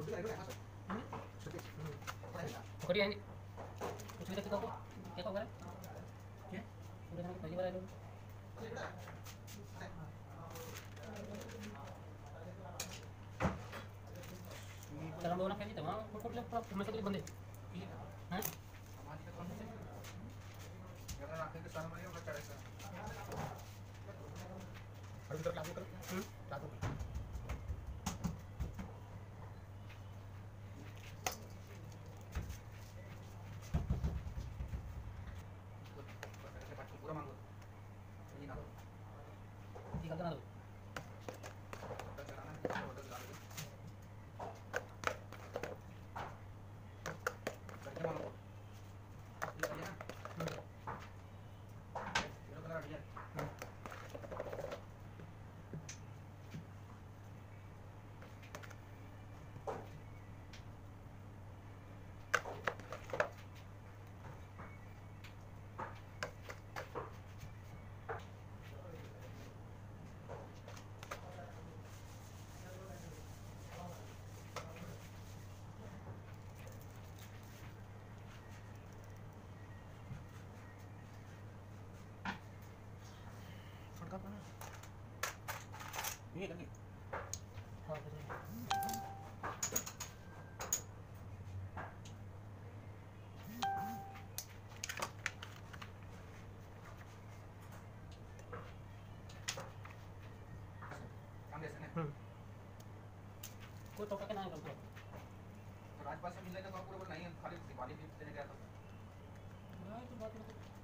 पकड़ी आएंगे कुछ भी देखते हो क्या होगा क्या पूरे दिन पहली बार आए लोग चलो हम लोग ना खेली थे वहाँ कुछ लोग पूरा उनमें से कुछ बंदे हैं अभी तो क्लास में करो क्लास में पूरा मांगो ये ना ठीक है ना दो करके मांगो ये है ना ये कलर हट गया फटका पाना ये लगे हां काम जैसे ना कोई टोका के ना है तो राजपाल से मिलने का पूरा नहीं खाली दिवाली भी देने गया था नहीं तो बात